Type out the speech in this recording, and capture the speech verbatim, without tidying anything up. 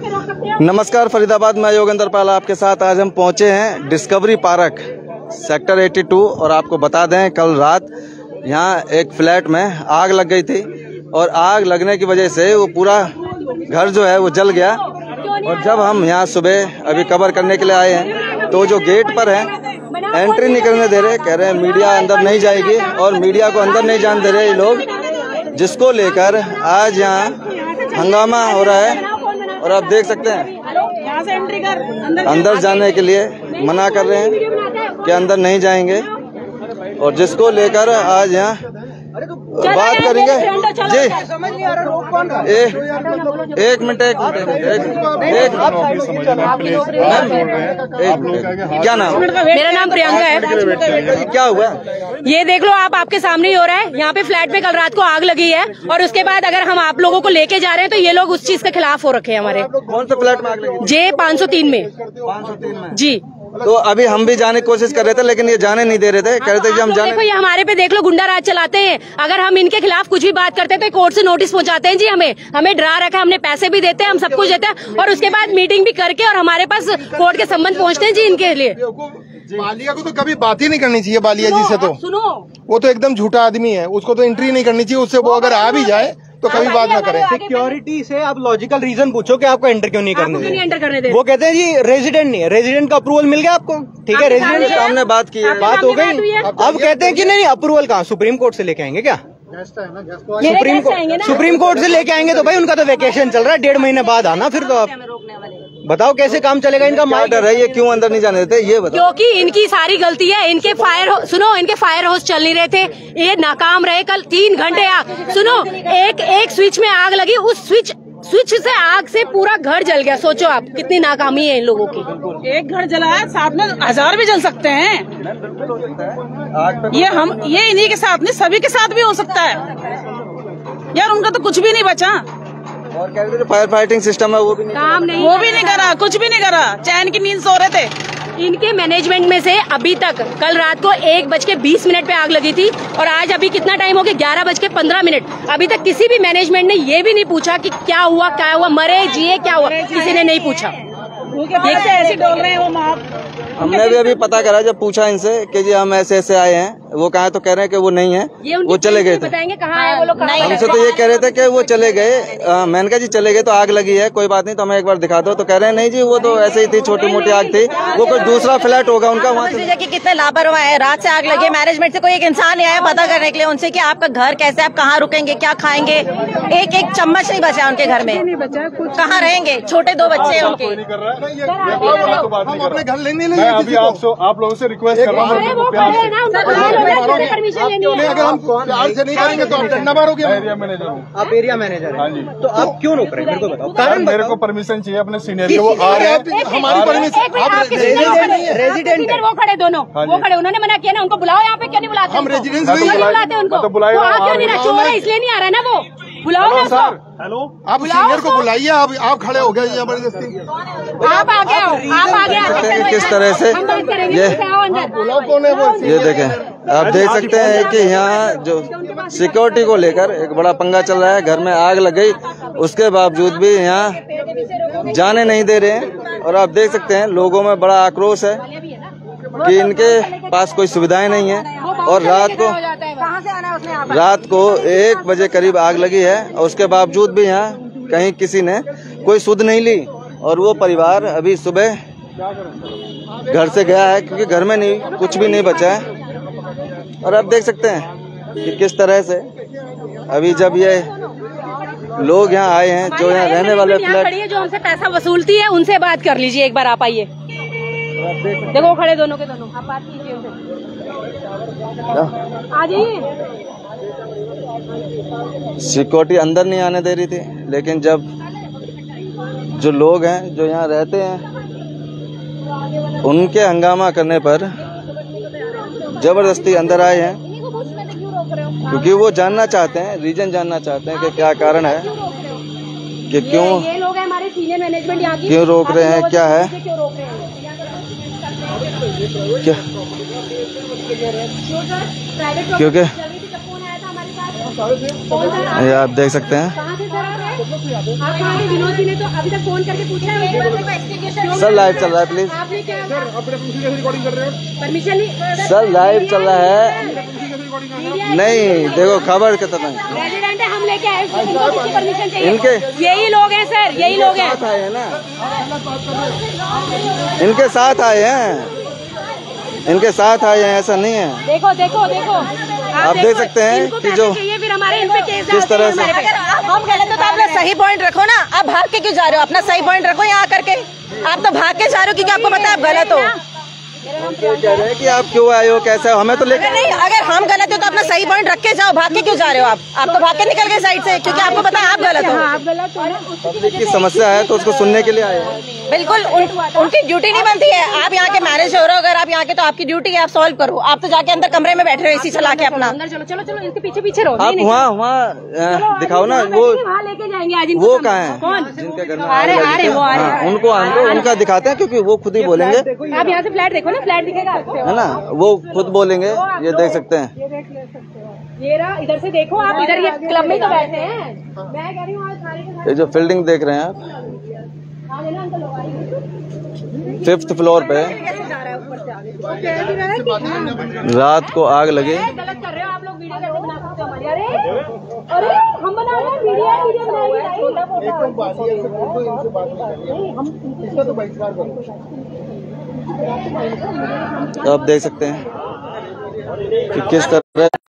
नमस्कार फरीदाबाद, मैं योगेंद्र पाल आपके साथ। आज हम पहुंचे हैं डिस्कवरी पार्क सेक्टर बयासी और आपको बता दें कल रात यहां एक फ्लैट में आग लग गई थी और आग लगने की वजह से वो पूरा घर जो है वो जल गया। और जब हम यहां सुबह अभी कवर करने के लिए आए हैं तो जो गेट पर है एंट्री नहीं करने दे रहे, कह रहे हैं मीडिया अंदर नहीं जाएगी और मीडिया को अंदर नहीं जाने दे रहे ये लोग, जिसको लेकर आज यहाँ हंगामा हो रहा है। और आप देख सकते हैं एंट्री कर, अंदर, अंदर जाने के लिए मना कर रहे हैं कि अंदर नहीं जाएंगे, और जिसको लेकर आज यहाँ बात करेंगे। जी एक एक मिनट एक मिनट एक क्या नाम? मेरा नाम प्रियंका है। क्या हुआ ये देख लो आप, आपके सामने ही हो रहा है। यहाँ पे फ्लैट में कल रात को आग लगी है और उसके बाद अगर हम आप लोगों को लेके जा रहे हैं तो ये लोग उस चीज के खिलाफ हो रखे हैं हमारे। कौन सा फ्लैट में आग लगी? जे पाँच सौ तीन में। पाँच सौ तीन में जी। तो अभी हम भी जाने की कोशिश कर रहे थे लेकिन ये जाने नहीं दे रहे थे, कह रहे थे कि हम जाने। देखो ये हमारे पे देख लो गुंडा राज चलाते हैं। अगर हम इनके खिलाफ कुछ भी बात करते हैं तो कोर्ट से नोटिस पहुंचाते हैं जी। हमें हमें डरा रखा है, हमने पैसे भी देते हैं, हम सब कुछ देते हैं और उसके बाद मीटिंग भी करके और हमारे पास कोर्ट के संबंध पहुंचते हैं जी इनके लिए। बालिया को तो कभी बात ही नहीं करनी चाहिए। बालिया जी से तो सुनो, वो तो एकदम झूठा आदमी है, उसको तो एंट्री नहीं करनी चाहिए। उससे वो अगर आ भी जाए तो कभी बात ना करें। सिक्योरिटी से आप लॉजिकल रीजन पूछो कि आपको एंटर क्यों नहीं करने क्यों नहीं एंटर करने दे? वो कहते हैं जी रेजिडेंट नहीं है, रेजिडेंट का अप्रूवल मिल गया आपको, ठीक है, रेजिडेंट से हमने बात की है, बात हो गई। अब कहते हैं कि नहीं अप्रूवल कहाँ, सुप्रीम कोर्ट से लेके आएंगे क्या? सुप्रीम कोर्ट सुप्रीम कोर्ट से लेके आएंगे तो भाई उनका तो वेकेशन चल रहा है, डेढ़ महीने बाद आना फिर। तो आप बताओ कैसे काम चलेगा इनका? क्या डर है ये, क्यों अंदर नहीं जाने देते ये बताओ। क्योंकि इनकी सारी गलती है। इनके फायर सुनो, इनके फायर हाउस चल नहीं रहे थे, ये नाकाम रहे। कल तीन घंटे आग, सुनो एक एक स्विच में आग लगी, उस स्विच स्विच से आग से पूरा घर जल गया। सोचो आप कितनी नाकामी है इन लोगों की। एक घर जला है, साथ में हजार भी जल सकते हैं। ये हम ये इन्हीं के साथ नहीं, सभी के साथ भी हो सकता है यार। उनका तो कुछ भी नहीं बचा। और कह रहे थे फायर फाइटिंग सिस्टम है वो भी नहीं काम नहीं, वो भी नहीं करा, कुछ भी नहीं करा। चैन की नींद सो रहे थे। इनके मैनेजमेंट में से अभी तक कल रात को एक बज के बीस मिनट पे आग लगी थी और आज अभी कितना टाइम हो गया, ग्यारह बज के पंद्रह मिनट। अभी तक किसी भी मैनेजमेंट ने ये भी नहीं पूछा कि क्या हुआ क्या हुआ, मरे जिए क्या हुआ, किसी ने नहीं पूछा। ये ऐसे डोल रहे हैं वो माँ। हमने भी अभी पता करा, जब पूछा इनसे कि जी हम ऐसे ऐसे आए हैं, वो कहा तो कह रहे हैं कि वो नहीं है, वो चले गए थे। बताएंगे कहाँ है वो लोग? हमसे तो ये कह रहे थे कि वो चले गए। मैंने कहा जी चले गए तो आग लगी है, कोई बात नहीं, तो हमें एक बार दिखा दो। तो कह रहे हैं नहीं जी वो तो ऐसे ही थी, छोटी मोटी आग थी, वो कोई दूसरा फ्लैट होगा उनका वहाँ से। कितने लापरवाह है, रात से आग लगी, मैनेजमेंट से कोई एक इंसान नहीं आया पता करने के लिए उनसे कि आपका घर कैसे, आप कहाँ रुकेंगे, क्या खाएंगे। एक एक चम्मच नहीं बचा उनके घर में, कहाँ रहेंगे, छोटे दो बच्चे हैं उनके। हम अपने घर लेने नहीं, अभी आप लोगों से रिक्वेस्ट कर रहा हूँ, अगर हम प्यार से नहीं करेंगे तो आप डंडा मारोगे। एरिया मैनेजर हूँ। आप एरिया मैनेजर हैं? हाँ जी। तो आप क्यों रोक रहे हैं, मेरे को बताओ कारण। मेरे को परमिशन चाहिए अपने सीनियर की, वो आ रहे हैं, हमारी परमिशन। आप रेजिडेंट वो खड़े दोनों, वो खड़े, उन्होंने मना किया ना, उनको बुलाओ यहाँ पे। क्यों नहीं बुलाते? हम रेजिडेंस नहीं बुलाते उनको, वो आ क्यों नहीं रहा? चोर है इसलिए नहीं आ रहा ना, वो बुलाओ ना उसको। हेलो, आप सीनियर को बुलाइए। आप आप खड़े हो गए जबरदस्ती। आप आ गए हो, आप आ गए। किस तरह से ये ये देखें, आप देख सकते हैं कि यहाँ जो सिक्योरिटी को लेकर एक बड़ा पंगा चल रहा है। घर में आग लग गई, उसके बावजूद भी यहाँ जाने नहीं दे रहे हैं। और आप देख सकते हैं लोगों में बड़ा आक्रोश है कि इनके पास कोई सुविधाएं नहीं है। और रात को रात को एक बजे करीब आग लगी है और उसके बावजूद भी यहाँ कहीं किसी ने कोई सुध नहीं ली। और वो परिवार अभी सुबह घर से गया है क्योंकि घर में नहीं कुछ भी नहीं बचा है। और आप देख सकते हैं कि किस तरह से अभी जब ये लोग यहाँ आए हैं जो यहाँ रहने वाले फ्लैट, जो हमसे पैसा वसूलती है, उनसे बात कर लीजिए एक बार। आप आइए, देखो खड़े दोनों के दोनों, आप बात कीजिए उनसे। आ जाइए। सिक्योरिटी अंदर नहीं आने दे रही थी, लेकिन जब जो लोग हैं जो यहाँ रहते हैं उनके हंगामा करने पर जबरदस्ती अंदर आए हैं, क्योंकि वो जानना चाहते हैं, रीजन जानना चाहते हैं कि क्या कारण है, कि क्यों ये लोग हैं हमारे सीनियर मैनेजमेंट यहाँ की, क्यों रोक रहे हैं, क्या है, क्या क्योंकि ये आप देख सकते हैं आप कहाँ थे? विनोद जी ने तो अभी तक फोन करके पूछा है। सर लाइव चल रहा है, प्लीज। आपने क्या रिकॉर्डिंग कर रहे हो? परमिशन नहीं सर, लाइव चल रहा है। नहीं देखो खबर के तरह रेजिडेंट है, हम लेके आए, इनको किसकी परमिशन चाहिए? इनके यही लोग हैं सर, यही लोग हैं। आए हैं ना, इनके साथ आए हैं, इनके साथ आए हैं, ऐसा नहीं है। देखो देखो देखो आप देख सकते हैं कि जो फिर हमारे इन पे केस किस तरह से अगर हम गलत हो तो अपना सही पॉइंट रखो ना। आप भाग के क्यों जा रहे हो? अपना सही पॉइंट रखो यहाँ करके। आप तो भाग के जा रहे हो क्योंकि आपको पता है आप गलत हो। कह रहे हैं कि आप क्यों आए हो, कैसे हो, हमें तो लेकर नहीं, अगर हम गलत हो तो अपना सही पॉइंट रख के जाओ। भाग के क्यों जा रहे हो आप? आप तो भाग के निकल गए साइड से क्योंकि आपको पता है आप गलत हो। आप गलत हो ना। पब्लिक की समस्या है तो उसको सुनने के लिए आए हैं। बिल्कुल उन, उनकी ड्यूटी नहीं बनती है। आप यहाँ के मैनेज हो रहे हो, अगर आप यहाँ के तो आपकी ड्यूटी है आप सॉल्व करो। आप तो जाके अंदर कमरे में बैठे रहो एसी चला के अपना। अंदर चलो चलो चलो, इनके पीछे पीछे रहो। आप वहाँ वहाँ दिखाओ ना, वो वहाँ लेके जाएंगे आज। वो कहाँ है? कौन? जिनके घर में आ रहे आ रहे वो आ हाँ, रहे। उनको आने उनका दिखाते हैं क्योंकि वो खुद ही बोलेंगे, आप यहाँ से फ्लैट देखो ना, फ्लैट दिखेगा आपको, है ना, वो खुद बोलेंगे। ये देख सकते हैं, ये देख ले सकते हो। ये रहा, इधर से देखो आप, इधर ये क्लब में तो बैठे हैं। मैं कह रही हूँ आज सारे के सारे ये जो फील्डिंग देख रहे हैं आप, आ लेना अंकल लोग आएंगे। फिफ्थ फ्लोर पे रात को आग लगी। गलत कर रहे हो आप लोग, वीडियो कैसे बना सकते हो हमारी? अरे अरे हम बना रहे हैं वीडियो, वीडियो बनाएंगे। तो आप देख सकते हैं कि किस तरह